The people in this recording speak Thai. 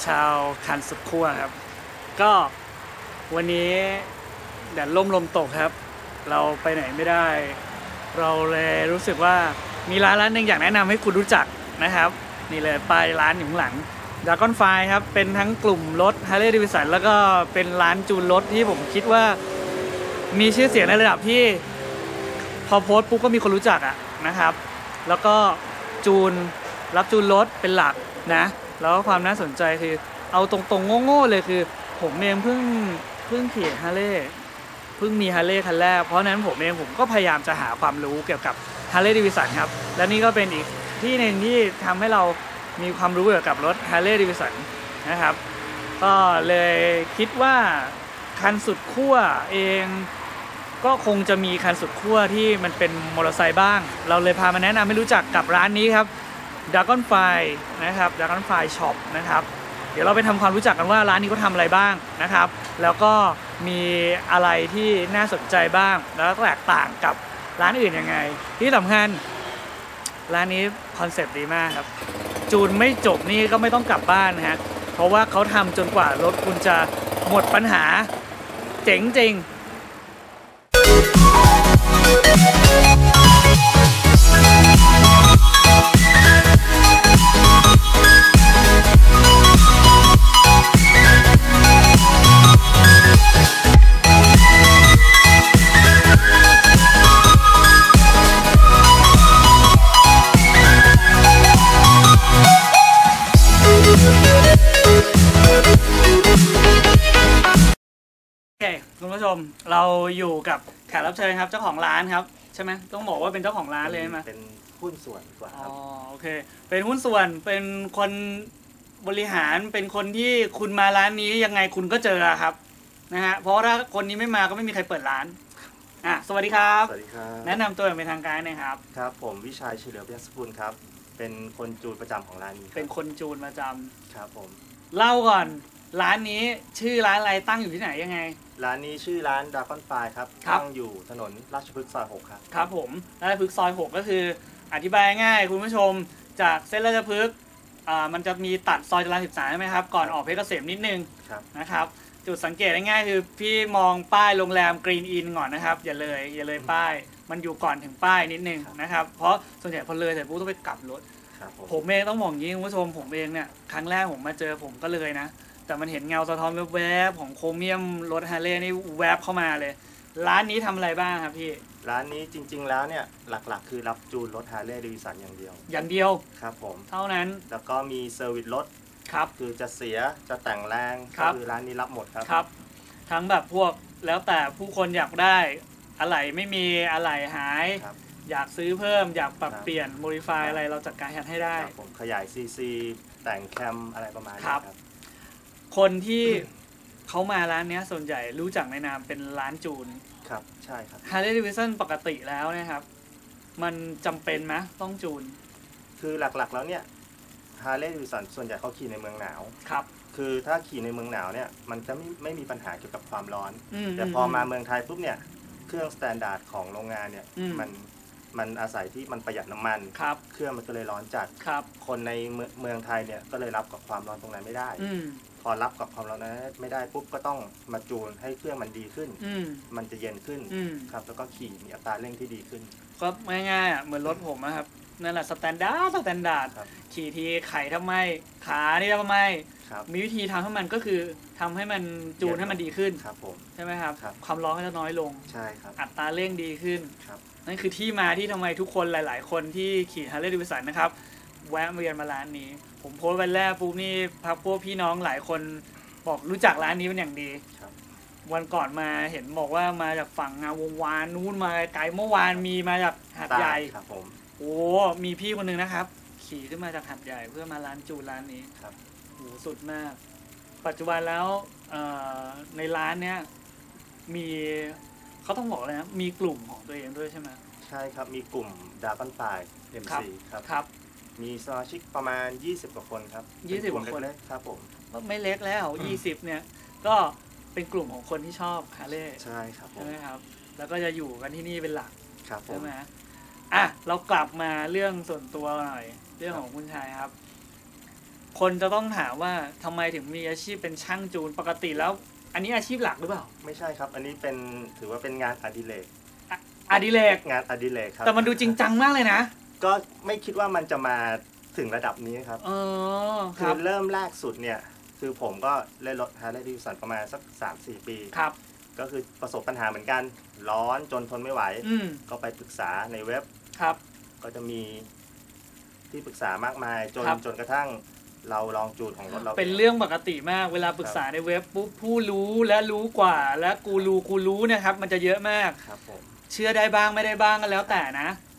ชาวคันสุดขั้วครับก็วันนี้แดดลมตกครับเราไปไหนไม่ได้เราเลยรู้สึกว่ามีร้านหนึ่งอยากแนะนำให้คุณรู้จักนะครับนี่เลยป้ายร้านอยู่ข้างหลังDragon Fly ครับเป็นทั้งกลุ่มรถ Harley Davidson แล้วก็เป็นร้านจูนรถที่ผมคิดว่ามีชื่อเสียงในระดับที่พอโพสต์ปุ๊บก็มีคนรู้จักนะครับแล้วก็รับจูนรถเป็นหลักนะแล้วความน่าสนใจคือเอาตรงๆโง่ๆเลยคือผมเองเพิ่งขี่ฮาร์เลย์เพิ่งมีฮาร์เลย์คันแรกเพราะนั้นผมก็พยายามจะหาความรู้เกี่ยวกับฮาร์เลย์เดวิสันครับและนี่ก็เป็นอีกที่หนึ่งที่ทำให้เรามีความรู้เกี่ยวกับรถฮาร์เลย์เดวิสันนะครับก็เลยคิดว่าคันสุดขั้วเองก็คงจะมีคันสุดขั้วที่มันเป็นมอเตอร์ไซค์บ้างเราเลยพามาแนะนำให้รู้จักกับร้านนี้ครับDragon Fly นะครับ Dragon Fly Shop นะครับเดี๋ยวเราไปทำความรู้จักกันว่าร้านนี้เขาทำอะไรบ้างนะครับแล้วก็มีอะไรที่น่าสนใจบ้างแล้วก็แตกต่างกับร้านอื่นยังไงที่สำคัญร้านนี้คอนเซ็ปต์ดีมากครับจูนไม่จบนี่ก็ไม่ต้องกลับบ้านนะฮะเพราะว่าเขาทำจนกว่ารถคุณจะหมดปัญหาเจ๋งจริงคุณผู้ชมเราอยู่กับแขกรับเชิญครับเจ้าของร้านครับใช่ไหมต้องบอกว่าเป็นเจ้าของร้านเลยไหมเป็นหุ้นส่วนดีกว่าครับอ๋อโอเคเป็นหุ้นส่วนเป็นคนบริหารเป็นคนที่คุณมาร้านนี้ยังไงคุณก็เจอครับนะฮะเพราะถ้าคนนี้ไม่มาก็ไม่มีใครเปิดร้านสวัสดีครับสวัสดีครับแนะนำตัวอย่างเป็นทางการหน่อยครับครับผมวิชัยเฉลียวเพียรสกุลครับเป็นคนจูนประจำของร้านนี้เป็นคนจูนประจำครับผมเล่าก่อนร้านนี้ชื่อร้านอะไรตั้งอยู่ที่ไหนยังไงร้านนี้ชื่อร้าน Dragon Fly ครับตั้งอยู่ถนนราชพฤกษ์ซอย6ครับครับผมราชพฤกษ์ซอย6ก็คืออธิบายง่ายคุณผู้ชมจากเส้นราชพฤกษ์มันจะมีตัดซอยจรัญ13ใช่ไหมครับก่อนออกเพชรเกษมนิดนึงนะครับจุดสังเกตง่ายๆคือพี่มองป้ายโรงแรมกรีนอินก่อนนะครับอย่าเลยป้ายมันอยู่ก่อนถึงป้ายนิดนึงนะครับเพราะส่วนใหญ่พอเลยแต่ปุ๊บต้องไปกลับรถผมเองต้องมองอย่างนี้คุณผู้ชมผมเองเนี่ยครั้งแรกผมมาเจอผมก็เลยนะแต่มันเห็นเงาสะท้อนแวบๆของโครเมียมรถฮาร์เลย์นี่แวบเข้ามาเลยร้านนี้ทำอะไรบ้างครับพี่ร้านนี้จริงๆแล้วเนี่ยหลักๆคือรับจูนรถฮาร์เลย์เดวิสันอย่างเดียวครับผมเท่านั้นแล้วก็มีเซอร์วิสรถครับคือจะเสียจะแต่งแรงคือร้านนี้รับหมดครับทั้งแบบพวกแล้วแต่ผู้คนอยากได้อะไรไม่มีอะไรหายอยากซื้อเพิ่มอยากปรับเปลี่ยนโมดิฟายอะไรเราจัดการให้ได้ผมขยายซีซีแต่งแคมอะไรประมาณนี้ครับคนที่เขามาร้านนี้ส่วนใหญ่รู้จักในนามเป็นร้านจูนครับใช่ครับ Harley Davidson ปกติแล้วนะครับมันจำเป็นไหมต้องจูนคือหลักๆแล้วเนี่ย Harley Davidson ส่วนใหญ่เขาขี่ในเมืองหนาวครับคือถ้าขี่ในเมืองหนาวเนี่ยมันจะไม่มีปัญหาเกี่ยวกับความร้อนแต่พอมาเมืองไทยปุ๊บเนี่ยเครื่องสแตนดาร์ดของโรงงานเนี่ยมันอาศัยที่มันประหยัดน้ำมันเครื่องมันก็เลยร้อนจัดคนในเมืองไทยเนี่ยก็เลยรับกับความร้อนตรงนั้นไม่ได้พอรับกับความร้อนนั้นไม่ได้ปุ๊บก็ต้องมาจูนให้เครื่องมันดีขึ้นมันจะเย็นขึ้นครับแล้วก็ขี่มีอัตราเร่งที่ดีขึ้นก็ง่ายๆเหมือนรถผมนะครับนั่นแหละสแตนดาร์ดขี่ทีไขทำไมขานี่ทำไมมีวิธีทำให้มันก็คือทำให้มันจูนให้มันดีขึ้นใช่ไหมครับความร้อนก็จะน้อยลงใช่ครับอัตราเร่งดีขึ้นนั่นคือที่มาที่ทำไมทุกคนหลายๆคนที่ขี่ฮาร์เลย์เดวิสันนะครับแวะมาเรียนมาร้านนี้ผมโพสต์วันแรกปุ๊บนี่พักพวกพี่น้องหลายคนบอกรู้จักร้านนี้เป็นอย่างดีวันก่อนมาเห็นบอกว่ามาจากฝั่งงาวงวานนู้นมาไกลเมื่อวานมีมาจากหาดใหญ่โอ้มีพี่คนนึงนะครับขี่ขึ้นมาจากหาดใหญ่เพื่อมาร้านจูนร้านนี้โอ้สุดมากปัจจุบันแล้วในร้านเนี้ยมีเขาต้องบอกเลยนะมีกลุ่มของตัวเองด้วยใช่ไหมใช่ครับมีกลุ่ม Dragon Fly MC ครับมีสมาชิกประมาณ20กว่าคนครับ 20กว่าคนครับผมไม่เล็กแล้ว20เนี่ยก็เป็นกลุ่มของคนที่ชอบฮาร์เลย์ใช่ครับใช่ไหมครับแล้วก็จะอยู่กันที่นี่เป็นหลักใช่ไหมเรากลับมาเรื่องส่วนตัวหน่อยเรื่องของคุณชายครับคนจะต้องถามว่าทำไมถึงมีอาชีพเป็นช่างจูนปกติแล้ว อันนี้อาชีพหลักหรือเปล่าไม่ใช่ครับอันนี้เป็นถือว่าเป็นงานอดิเรกอดิเรกงานอดิเรกครับแต่มันดูจริงจังมากเลยนะก็ไม่คิดว่ามันจะมาถึงระดับนี้ครับคือเริ่มแรกสุดเนี่ยคือผมก็เล่นรถฮาร์เลย์ดิวิสันประมาณสัก 3-4 ปีครับก็คือประสบปัญหาเหมือนกันร้อนจนทนไม่ไหวก็ไปปรึกษาในเว็บครับก็จะมีที่ปรึกษามากมายจนกระทั่งเราลองจูนของรถเราเป็นเรื่องปกติมากเวลาปรึกษาในเว็บปุ๊บผู้รู้และรู้กว่าและกูรู้นะครับมันจะเยอะมากครับผมเชื่อได้บ้างไม่ได้บ้างก็แล้วแต่นะ